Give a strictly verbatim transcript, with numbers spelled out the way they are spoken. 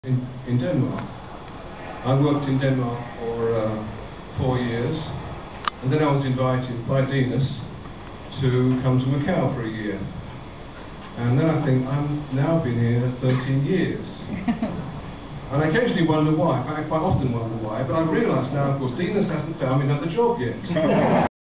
In, in Denmark. I worked in Denmark for uh, four years, and then I was invited by D I N I S T to come to Macau for a year. And then I think, I'm now been here thirteen years. And I occasionally wonder why, I quite often wonder why, but I realise now, of course, D I N I S T hasn't found me another job yet.